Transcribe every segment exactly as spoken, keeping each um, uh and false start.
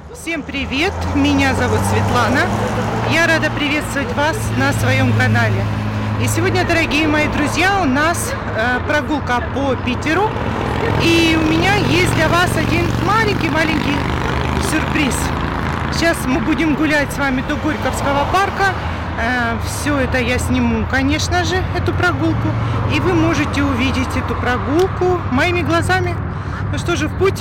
Всем привет! Меня зовут Светлана. Я рада приветствовать вас на своем канале. И сегодня, дорогие мои друзья, у нас э, прогулка по Питеру. И у меня есть для вас один маленький-маленький сюрприз. Сейчас мы будем гулять с вами до Горьковского парка. Э, все это я сниму, конечно же, эту прогулку. И вы можете увидеть эту прогулку моими глазами. Ну что же, в путь!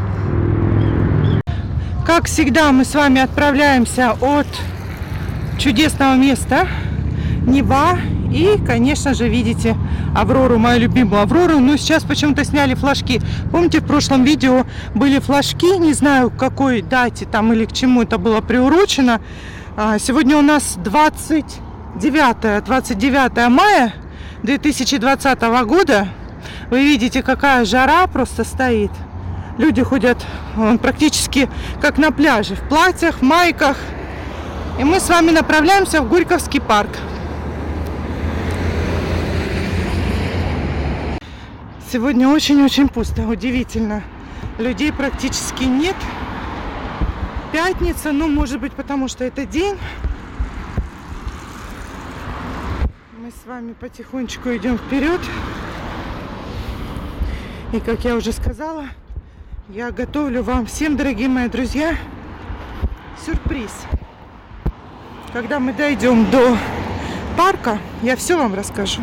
Как всегда, мы с вами отправляемся от чудесного места Нева. И, конечно же, видите Аврору, мою любимую Аврору. Но сейчас почему-то сняли флажки. Помните, в прошлом видео были флажки, не знаю, к какой дате там или к чему это было приурочено. Сегодня у нас двадцать девятое мая две тысячи двадцатого года. Вы видите, какая жара просто стоит. Люди ходят практически как на пляже, в платьях, в майках. И мы с вами направляемся в Горьковский парк. Сегодня очень-очень пусто, удивительно. Людей практически нет. Пятница, ну, может быть, потому что это день. Мы с вами потихонечку идем вперед. И, как я уже сказала, я готовлю вам всем, дорогие мои друзья, сюрприз. Когда мы дойдем до парка, я все вам расскажу.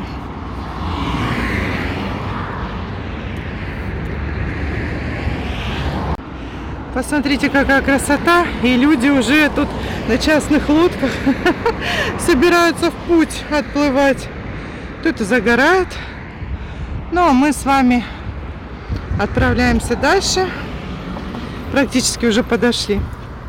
Посмотрите, какая красота. И люди уже тут на частных лодках собираются в путь отплывать. Кто-то загорает. Ну, а мы с вами отправляемся дальше. Практически уже подошли.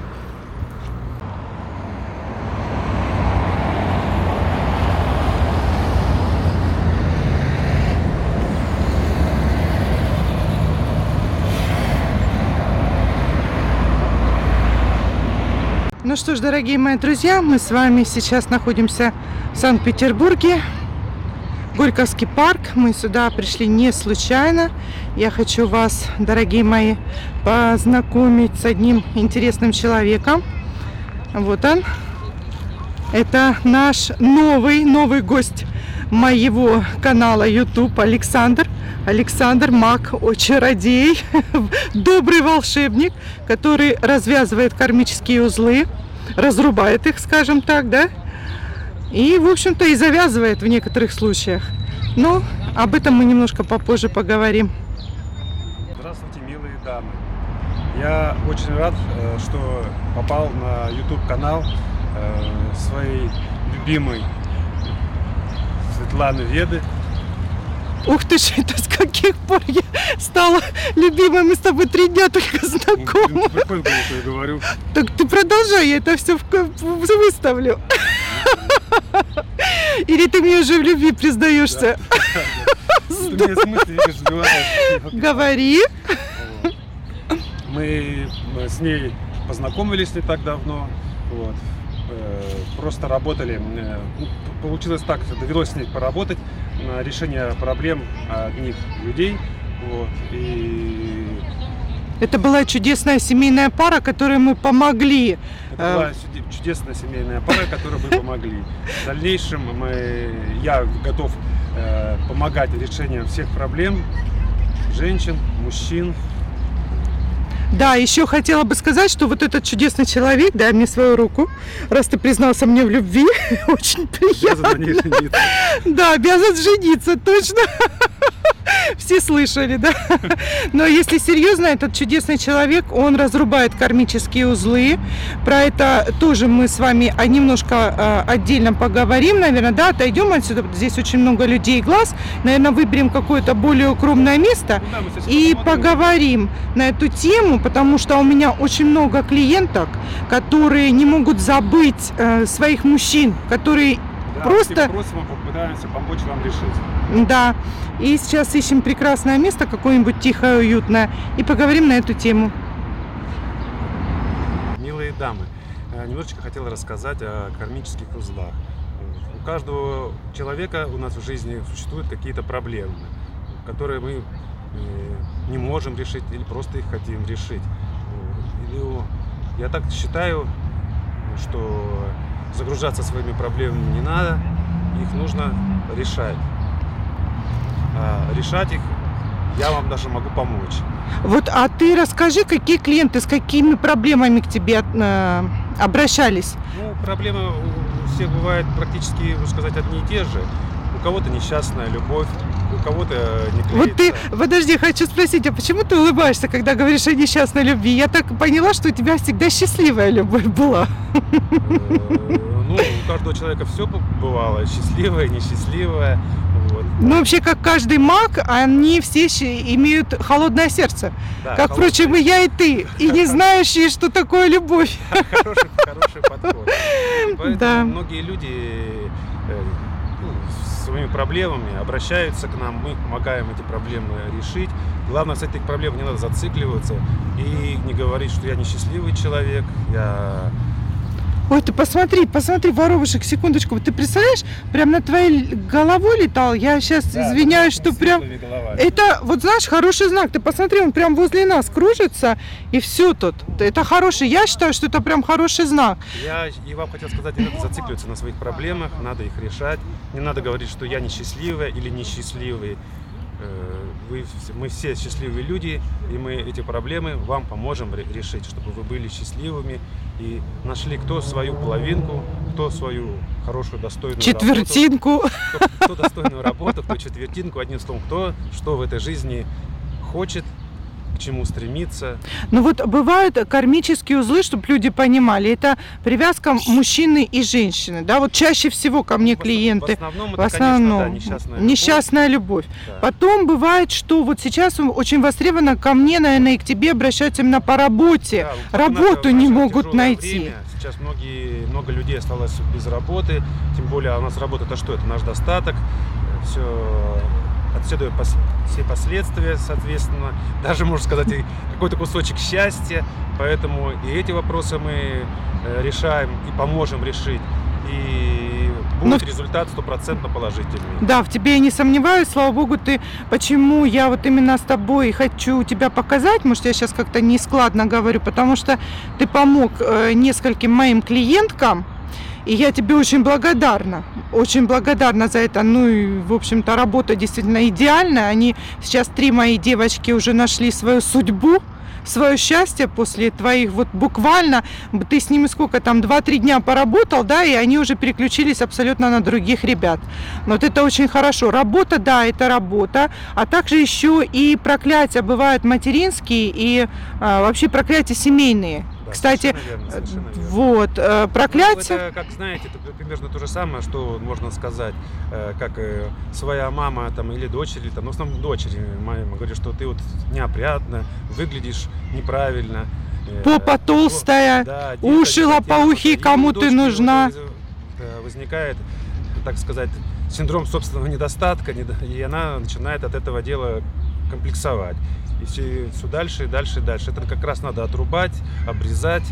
Ну что ж, дорогие мои друзья, мы с вами сейчас находимся в Санкт-Петербурге. Горьковский парк. Мы сюда пришли не случайно. Я хочу вас, дорогие мои, познакомить с одним интересным человеком. Вот он. Это наш новый, новый гость моего канала YouTube Александр. Александр Маг, чародей, добрый волшебник, который развязывает кармические узлы, разрубает их, скажем так, да? И, в общем-то, и завязывает в некоторых случаях. Но об этом мы немножко попозже поговорим. Здравствуйте, милые дамы. Я очень рад, что попал на YouTube-канал своей любимой Светланы Веды. Ух ты ж, это с каких пор я стала любимой? Мы с тобой три дня только знакомы. Прикольно, что я говорю. Так ты продолжай, я это все выставлю. Или ты мне уже в любви признаешься? Говори. Мы с ней познакомились не так давно. Вот. Просто работали. Получилось так, довелось с ней поработать на решение проблем одних людей. Вот. И... Это была чудесная семейная пара, которой мы помогли. Это была чудесная семейная пара, которой мы помогли. В дальнейшем мы, я готов э, помогать решению всех проблем женщин, мужчин. Да, еще хотела бы сказать, что вот этот чудесный человек, дай мне свою руку, раз ты признался мне в любви, очень приятно. Обязан на ней жениться. Да, обязан жениться, точно. Все слышали, да? Но если серьезно, этот чудесный человек, он разрубает кармические узлы. Про это тоже мы с вами немножко отдельно поговорим, наверное, да, отойдем отсюда. Здесь очень много людей и глаз. Наверное, выберем какое-то более укромное место Ну, да, и поговорим на эту тему, потому что у меня очень много клиенток, которые не могут забыть э, своих мужчин, которые Да, просто... Просим, попытаемся помочь вам решить. Да. И сейчас ищем прекрасное место, какое-нибудь тихое, уютное, и поговорим на эту тему. Милые дамы, немножечко хотел рассказать о кармических узлах. У каждого человека у нас в жизни существуют какие-то проблемы, которые мы не можем решить или просто их хотим решить. Или я так считаю, что загружаться своими проблемами не надо, их нужно решать. А решать их я вам даже могу помочь. Вот, а ты расскажи, какие клиенты с какими проблемами к тебе э, обращались? Ну, проблемы у всех бывают практически, можно сказать, одни и те же. У кого-то несчастная любовь, у кого-то не клеится. Вот ты, подожди, хочу спросить, а почему ты улыбаешься, когда говоришь о несчастной любви? Я так поняла, что у тебя всегда счастливая любовь была. Ну, у каждого человека все бывало, счастливое, несчастливое. Вот. Ну, вообще, как каждый маг, они все имеют холодное сердце. Да, как, холодное. Впрочем, и я, и ты, и не знающие, что такое любовь. Хороший, хороший подход. Поэтому Да. многие люди э, ну, с своими проблемами обращаются к нам, мы помогаем эти проблемы решить. Главное, с этих проблем не надо зацикливаться и не говорить, что я несчастливый человек, я... Ой, ты посмотри, посмотри, воробушек, секундочку. Ты представляешь, прям над твоей головой летал. Я сейчас извиняюсь, что прям... Это, вот знаешь, хороший знак. Ты посмотри, он прям возле нас кружится, и все тут. Это хороший. Я считаю, что это прям хороший знак. Я и вам хотел сказать, не надо зацикливаться на своих проблемах, надо их решать. Не надо говорить, что я несчастливая или несчастливый. Вы, мы все счастливые люди, и мы эти проблемы вам поможем решить, чтобы вы были счастливыми и нашли кто свою половинку, кто свою хорошую, достойную четвертинку. работу, кто, кто достойную работу, кто четвертинку, одним словом, кто что в этой жизни хочет, к чему стремится. Ну вот бывают кармические узлы, чтобы люди понимали, это привязка мужчины и женщины, да, вот чаще всего ко мне клиенты. В основном, в это, основном конечно, да, несчастная любовь. Несчастная любовь. Да. Потом бывает, что вот сейчас очень востребовано ко мне, наверное, и к тебе обращаются именно по работе. Да, Работу наше, не наше могут найти. Время. Сейчас многие, много людей осталось без работы, тем более у нас работа это что? Это наш достаток, все отсюда все последствия, соответственно, даже, можно сказать, и какой-то кусочек счастья, поэтому и эти вопросы мы решаем и поможем решить, и будет Но... результат стопроцентно положительный. Да, в тебе я не сомневаюсь, слава богу, ты, почему я вот именно с тобой хочу тебя показать, может, я сейчас как-то нескладно говорю, потому что ты помог э, нескольким моим клиенткам, и я тебе очень благодарна, очень благодарна за это. Ну и, в общем-то, работа действительно идеальная. Они сейчас, три мои девочки, уже нашли свою судьбу, свое счастье после твоих, вот буквально, ты с ними сколько там, два-три дня поработал, да, и они уже переключились абсолютно на других ребят. Вот это очень хорошо. Работа, да, это работа, а также еще и проклятия бывают материнские и а, вообще проклятия семейные. Да, Кстати, совершенно верно, совершенно верно. вот, э, проклятие... Ну, это, как знаете, это примерно то же самое, что можно сказать, э, как э, своя мама там, или дочери, там, ну, в основном дочери, мама говорит, что ты вот неопрятно, выглядишь неправильно. Э, Попа толстая, да, уши лопоухие, кому ты нужна. Возникает, так сказать, синдром собственного недостатка, и она начинает от этого дела комплексовать. И все, все дальше и дальше и дальше. Это как раз надо отрубать, обрезать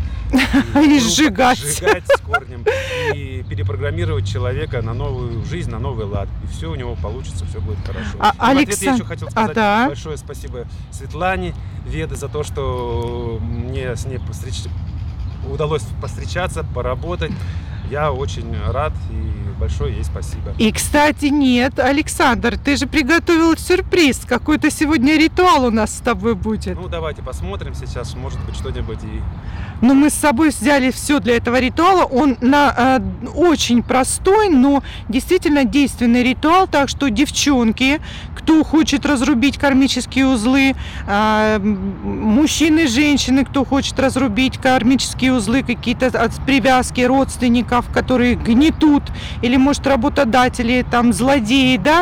и, и сжигать. сжигать с корнем и перепрограммировать человека на новую жизнь, на новый лад. И все у него получится, все будет хорошо. А, в ответ Алекса... я еще хотел сказать а, да. большое спасибо Светлане Веды за то, что мне с ней повстреч... удалось повстречаться, поработать. Я очень рад и большое ей спасибо. И, кстати, нет, Александр, ты же приготовил сюрприз. Какой-то сегодня ритуал у нас с тобой будет. Ну, давайте посмотрим сейчас, может быть, что-нибудь и... Ну, мы с собой взяли все для этого ритуала. Он на, э, очень простой, но действительно действенный ритуал. Так что, девчонки, кто хочет разрубить кармические узлы, э, мужчины, женщины, кто хочет разрубить кармические узлы, какие-то от привязки родственников, которые гнетут, или, может, работодатели, там, злодеи, да,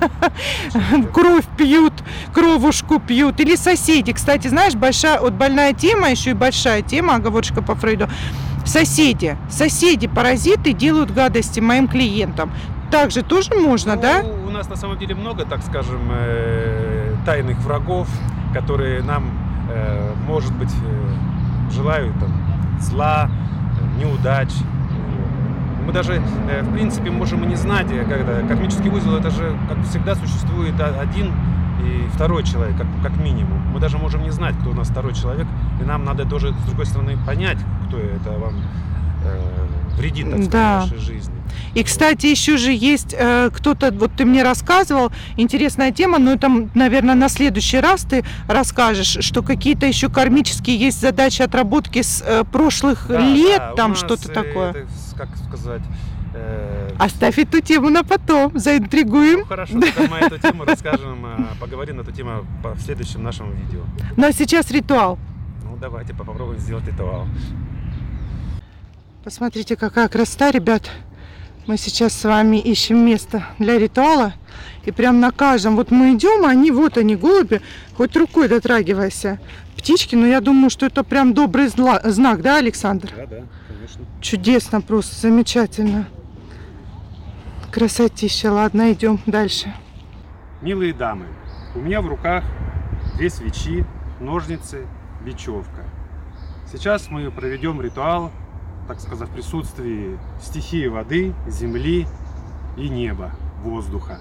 кровь пьют, кровушку пьют, или соседи. Кстати, знаешь, большая, вот больная тема, еще и большая тема, оговорочка по Фрейду, соседи. Соседи, паразиты делают гадости моим клиентам. Также тоже можно, ну, да? У нас на самом деле много, так скажем, тайных врагов, которые нам, может быть, желают там, зла, неудач. Мы даже, в принципе, можем и не знать, когда кармический узел, это же, как всегда, существует один и второй человек, как, как минимум. Мы даже можем не знать, кто у нас второй человек, и нам надо тоже, с другой стороны, понять, кто это вам э, вредит, так сказать, Да. вашей жизни. И, кстати, еще же есть э, кто-то, вот ты мне рассказывал, интересная тема, но это, наверное, на следующий раз ты расскажешь, что какие-то еще кармические есть задачи отработки с э, прошлых Да, лет, да, у там нас, что-то э, такое. это, как сказать... э, Оставь эту тему на потом, заинтригуем. Ну, хорошо, тогда мы эту тему расскажем, э, поговорим на эту тему по- в следующем нашем видео. Ну а сейчас ритуал. Ну, давайте попробуем сделать ритуал. Посмотрите, какая красота, ребят. Мы сейчас с вами ищем место для ритуала. И прям на каждом, вот мы идем, а они, вот они, голуби, хоть рукой дотрагивайся. Птички, но я думаю, что это прям добрый зла- знак, да, Александр? Да, да, конечно. Чудесно, просто замечательно. Красотища. Ладно, идем дальше. Милые дамы, у меня в руках две свечи, ножницы, бечевка. Сейчас мы проведем ритуал, так сказать, в присутствии стихии воды, земли и неба, воздуха.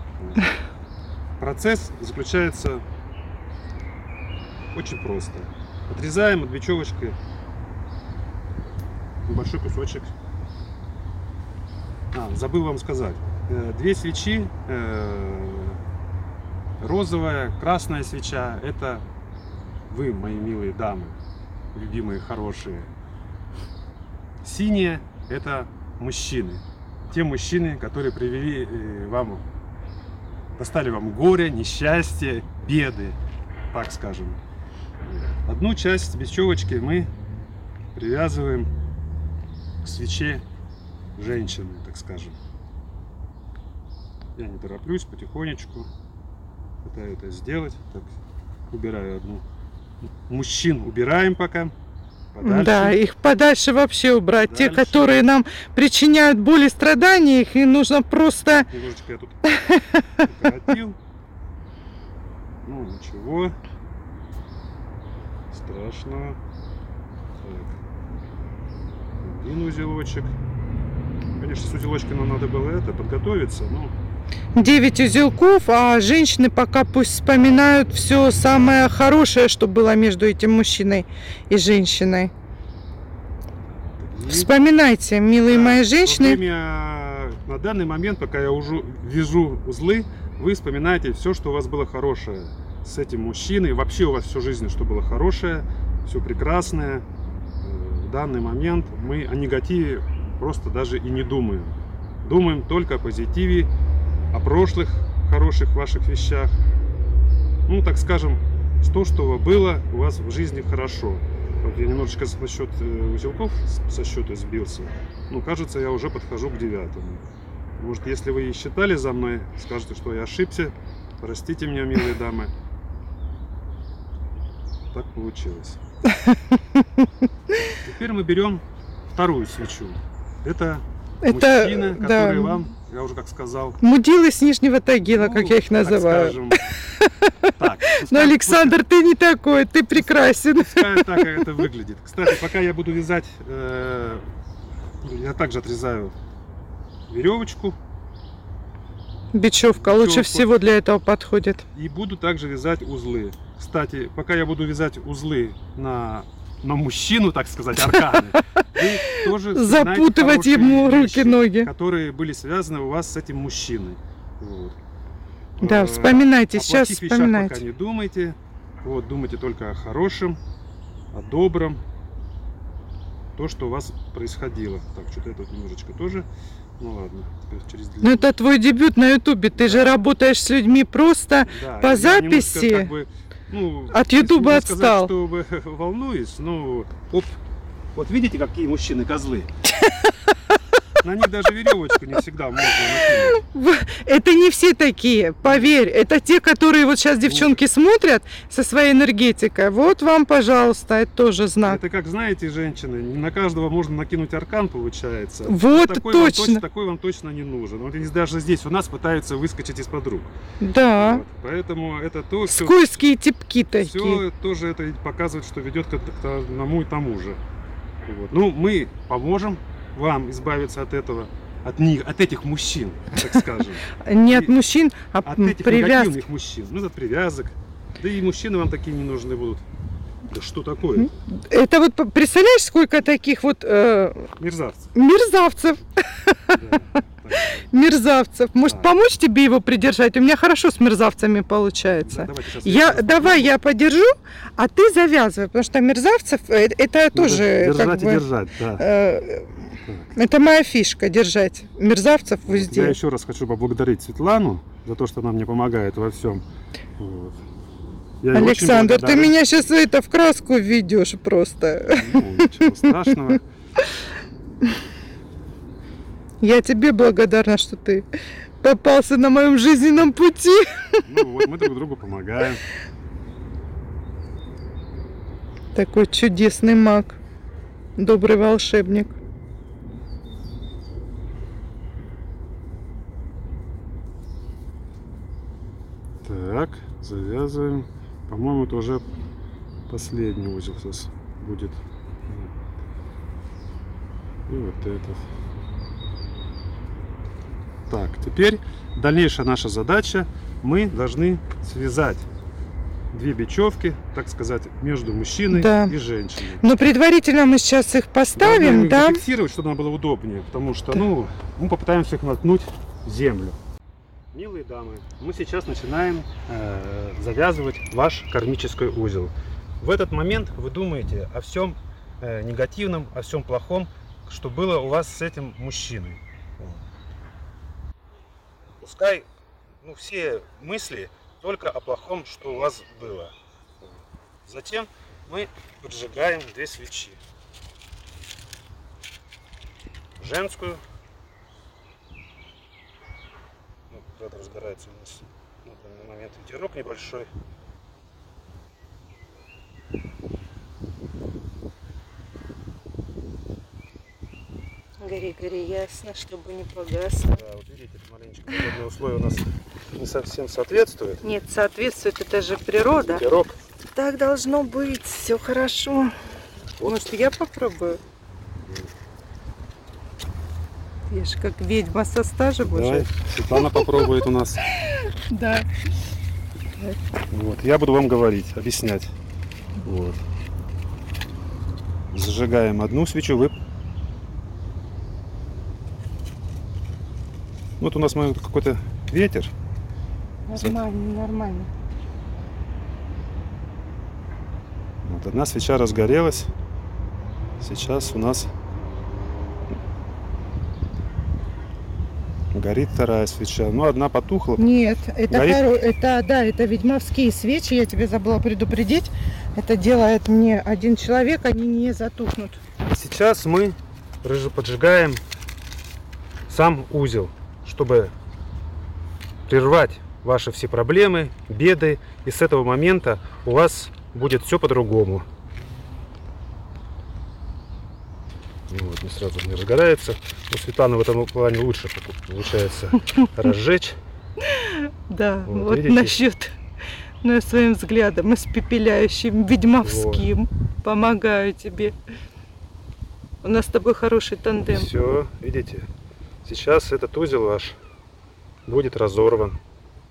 Процесс заключается очень просто. Отрезаем от бечевочки небольшой кусочек. А, забыл вам сказать. Э, Две свечи, э, розовая, красная свеча, это вы, мои милые дамы, любимые, хорошие. Синяя – это мужчины. Те мужчины, которые привели э, вам, достали вам горе, несчастье, беды, так скажем. Одну часть бечевочки мы привязываем к свече женщины, так скажем. Я не тороплюсь, потихонечку пытаюсь это сделать. Так, убираю одну. Мужчин убираем пока. Подальше. Да, их подальше вообще убрать. Те, Дальше. которые нам причиняют боль и страдания, их и нужно просто... Немножечко я тут укоротил. Ну, ничего страшного. Так. Один узелочек. Конечно, с узелочком нам надо было это подготовиться, но девять узелков, а женщины пока пусть вспоминают все самое хорошее, что было между этим мужчиной и женщиной. и- Вспоминайте, милые Да, мои во женщины. время, на данный момент, пока я уже вяжу узлы, вы вспоминаете все, что у вас было хорошее с этим мужчиной. Вообще у вас всю жизнь, что было хорошее, все прекрасное. Э, В данный момент мы о негативе просто даже и не думаем. Думаем только о позитиве, о прошлых хороших ваших вещах. Ну, так скажем, то, что было у вас в жизни хорошо. Вот я немножечко насчет э, узелков с- со счета сбился. Ну, кажется, я уже подхожу к девятому. Может, если вы и считали за мной, скажете, что я ошибся. Простите меня, милые дамы. Так получилось. Теперь мы берем вторую свечу. Это Это, мужчина, да, который вам, я уже как сказал, мудилы с Нижнего Тагила, ну, как я их так называю. скажем. Так, Но, пускай- Александр, ты не такой, ты прекрасен. Пускай так, как это выглядит. Кстати, пока я буду вязать, э, я также отрезаю веревочку Бечевка лучше Бечевку. всего для этого подходит. и буду также вязать узлы. Кстати, пока я буду вязать узлы на, на мужчину, так сказать, арканы, вы тоже вспоминайте Запутывать хорошие ему вещи, руки, ноги. которые были связаны у вас с этим мужчиной. Вот. Да, Э, вспоминайте, о сейчас плохих вещах пока вспоминайте. не думайте. Вот, думайте только о хорошем, о добром. То, что у вас происходило. Так, что-то я тут немножечко тоже. Ну ладно, теперь через Ну это твой дебют на Ютубе, ты же работаешь с людьми просто. Да, по я записи немножко, как бы, ну, от если Ютуба можно отстал. Сказать, что волнуюсь, ну, оп, вот видите, какие мужчины козлы. На них даже веревочку не всегда можно накинуть. Это не все такие, поверь. Это те, которые вот сейчас девчонки смотрят со своей энергетикой. Вот вам, пожалуйста, это тоже знак. Это как, знаете, женщины, не на каждого можно накинуть аркан, получается. Вот, такой вам точно. точ- такой вам точно не нужен. Вот и даже здесь у нас пытаются выскочить из-под рук. Да. Вот. Поэтому это то, что... Скользкие типки такие. Все тоже это и показывает, что ведет к одному и тому же. Вот. Ну, мы поможем вам избавиться от этого. от них, от этих мужчин, так скажем. Не от мужчин, а От этих привязки. негативных мужчин. Ну, от привязок. Да и мужчины вам такие не нужны будут. Да что такое? Это вот п- представляешь, сколько таких вот э, Мерзавцы. мерзавцев, Да, так. мерзавцев. Может, Так. помочь тебе его придержать? У меня хорошо с мерзавцами Да, получается. давайте сейчас Я, сейчас давай я подержу, а ты завязывай, потому что мерзавцев э, это надо тоже держать как и бы, держать, да. э, это моя фишка держать мерзавцев везде. Я еще раз хочу поблагодарить Светлану за то, что она мне помогает во всем. Вот. Я ей очень Александр, ты благодарен. меня сейчас это в краску введешь просто. Ну, ничего страшного. Я тебе благодарна, что ты попался на моем жизненном пути. Ну вот мы друг другу помогаем. Такой чудесный маг, добрый волшебник. Так, завязываем. По-моему, это уже последний узел сейчас будет. И вот этот. Так, теперь дальнейшая наша задача. Мы должны связать две бечевки, так сказать, между мужчиной Да. и женщиной. Но предварительно мы сейчас их поставим, Должны да? зафиксировать, чтобы нам было удобнее, потому что, ну, мы попытаемся их наткнуть в землю. Милые дамы, мы сейчас начинаем э, завязывать ваш кармический узел. В этот момент вы думаете о всем э, негативном, о всем плохом, что было у вас с этим мужчиной. Пускай, ну, все мысли только о плохом, что у вас было. Затем мы поджигаем две свечи. Женскую. Ну, когда разгорается у нас на данный момент ветерок небольшой. Гори, гори, ясно, чтобы не погасло. Да, вот видите, маленечко погодные условия у нас не совсем соответствуют. Нет, соответствует, это же природа. Ветерок. Так должно быть, все хорошо. Вот. Может, я попробую? Я же как ведьма со стажем Давай, уже. Светлана попробует у нас. Да. Вот, я буду вам говорить, объяснять. Вот. Зажигаем одну свечу, вы... Вот у нас какой-то ветер. Нормально, нормально. Вот одна свеча разгорелась. Сейчас у нас горит вторая свеча. Ну, одна потухла. Нет, это, Горит? хоро- это, да, это ведьмовские свечи, я тебе забыла предупредить. Это делает мне один человек, они не затухнут. Сейчас мы рыжо- поджигаем сам узел, чтобы прервать ваши все проблемы, беды. И с этого момента у вас будет все по-другому. Вот, не сразу не разгорается. У Светланы в этом плане лучше получается разжечь. Да, Вот, вот, видите? насчет, ну, я своим взглядом испепеляющим, ведьмовским. Помогаю тебе. У нас с тобой хороший тандем. Все, видите, сейчас этот узел ваш будет разорван.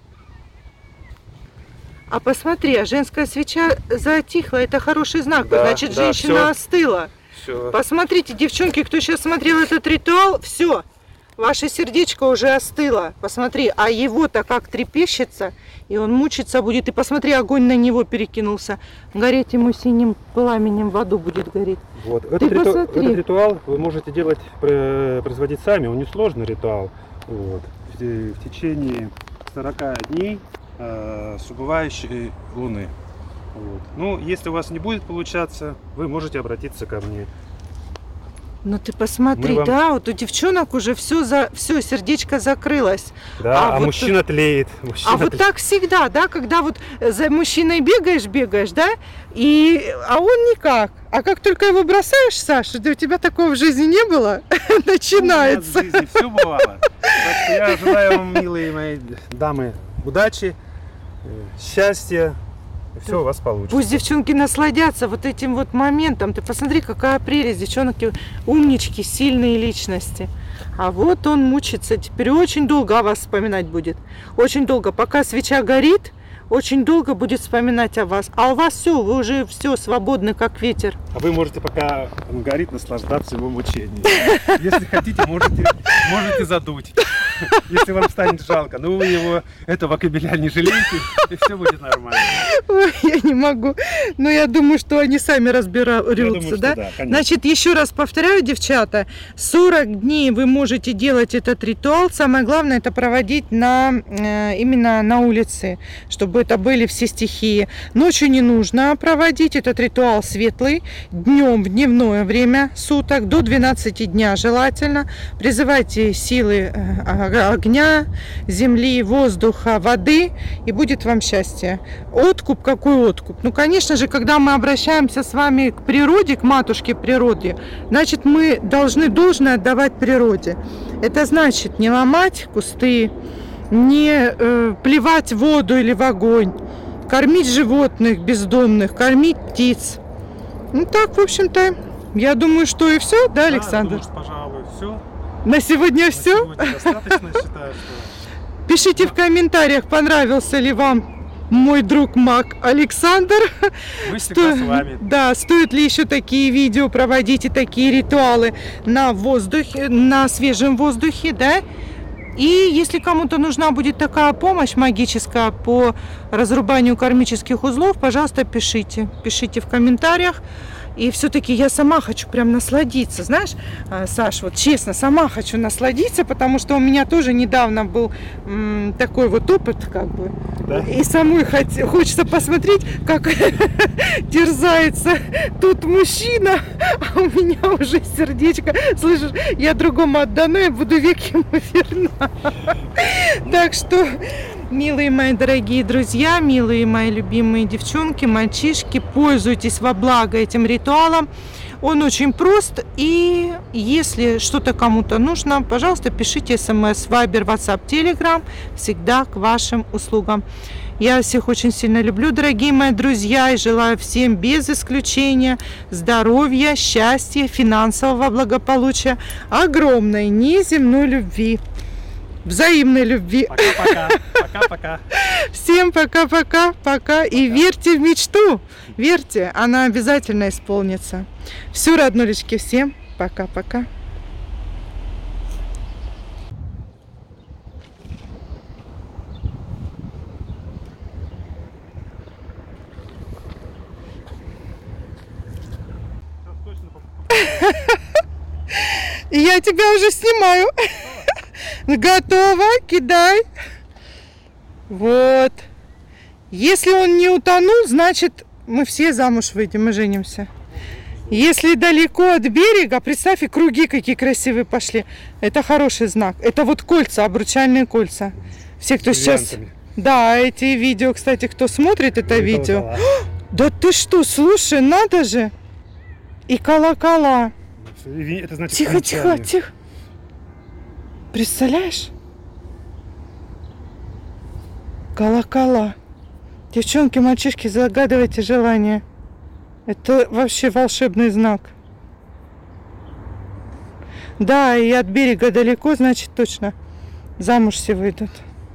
А посмотри, а женская свеча затихла, это хороший знак, Да, значит, да, женщина всё. остыла. Все. Посмотрите, девчонки, кто сейчас смотрел этот ритуал, все, ваше сердечко уже остыло. Посмотри, а его-то как трепещется, и он мучиться будет. И посмотри, огонь на него перекинулся. Гореть ему синим пламенем в аду будет гореть. Вот. Этот, риту- посмотри. этот ритуал вы можете делать, пр- производить сами, он несложный ритуал. Вот. В, те- в течение сорока дней э, с убывающей луны. Вот. Ну, если у вас не будет получаться, вы можете обратиться ко мне. Ну ты посмотри, Мы вам- да, вот у девчонок уже все, за... все, сердечко закрылось. Да, А а, вот- мужчина тлеет. Мужчина А вот тлеет. так всегда, да, когда вот за мужчиной бегаешь, бегаешь, да, и, а он никак. А как только его бросаешь, Саша, да у тебя такого в жизни не было, начинается. У нас в жизни все бывало. Так что я желаю вам, милые мои дамы, удачи, э, счастья, И все у вас получится. Пусть девчонки насладятся вот этим вот моментом. Ты посмотри, какая прелесть. Девчонки умнички, сильные личности. А вот он мучится. Теперь очень долго о вас вспоминать будет. Очень долго. Пока свеча горит, очень долго будет вспоминать о вас. А у вас все, вы уже все свободны, как ветер. А вы можете, пока он горит, наслаждаться его мучением. Если хотите, можете, можете задуть. Если вам станет жалко. Но вы его, этого кабеля не жалеете, и все будет нормально. Ой, я не могу. Но я думаю, что они сами разбираются, думаю, да? да, Значит, еще раз повторяю, девчата, сорок дней вы можете делать этот ритуал. Самое главное, это проводить на, именно на улице, чтобы это были все стихии. Ночью не нужно проводить этот ритуал светлый. Днем, в дневное время суток, до двенадцати дня желательно. Призывайте силы огня, земли, воздуха, воды, и будет вам счастье. Откуп, какой откуп? Ну, конечно же, когда мы обращаемся с вами к природе, к матушке природе, значит, мы должны должное отдавать природе. Это значит не ломать кусты, не э, плевать в воду или в огонь, кормить животных бездомных, кормить птиц. Ну, так, в общем-то, я думаю, что и все, да, Александр? Да, думаю, пожалуй, все. На сегодня На все. сегодня достаточно, считаю, что... Пишите в комментариях, понравился ли вам мой друг маг Александр. Мы всегда Сто... с вами. Да, стоит ли еще такие видео проводить и такие ритуалы на воздухе, на свежем воздухе, да? И если кому-то нужна будет такая помощь магическая по разрубанию кармических узлов, пожалуйста, пишите. Пишите в комментариях. И все-таки я сама хочу прям насладиться, знаешь, Саш, вот честно, сама хочу насладиться, потому что у меня тоже недавно был м, такой вот опыт, как бы, Да? и самой хот- хочется посмотреть, как терзается тут мужчина, а у меня уже сердечко, слышишь, я другому отдана, я буду век ему верна. Так что, милые мои дорогие друзья, милые мои любимые девчонки, мальчишки, пользуйтесь во благо этим ритуалом. Он очень прост, и если что-то кому-то нужно, пожалуйста, пишите смс, вайбер, ватсап, телеграм, всегда к вашим услугам. Я всех очень сильно люблю, дорогие мои друзья, и желаю всем без исключения здоровья, счастья, финансового благополучия, огромной неземной любви. Взаимной любви. Пока-пока. Пока-пока. Всем пока-пока. Пока. И верьте в мечту. Верьте, она обязательно исполнится. Все, роднулечки, всем пока-пока. Я тебя уже снимаю. Готово, кидай. Вот. Если он не утонул, значит, мы все замуж выйдем и женимся. Если далеко от берега, представь, и круги какие красивые пошли. Это хороший знак. Это вот кольца, обручальные кольца. Все, кто сейчас... Да, эти видео, кстати, кто смотрит это видео. Да ты что, слушай, надо же. И колокола. Это значит, тихо, тихо, тихо. Представляешь? Колокола. Девчонки, мальчишки, загадывайте желание. Это вообще волшебный знак. Да, и от берега далеко, значит, точно замуж все выйдут.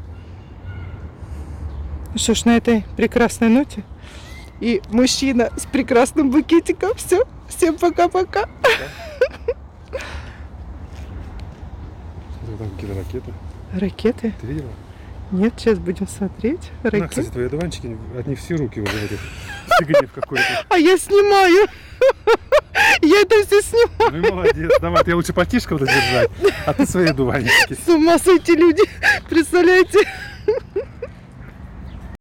Ну что ж, на этой прекрасной ноте и мужчина с прекрасным букетиком. Все, всем пока-пока. Там какие-то ракеты. Ракеты? Ты видела? Нет, сейчас будем смотреть. Ракеты. На, кстати, твои одуванчики, от них все руки уже в этих фигне в какой-то. А я снимаю. Я это все снимаю. Ну и молодец. Давай, я лучше потишко вот держать, а ты свои одуванчики. С ума сойти люди. Представляете?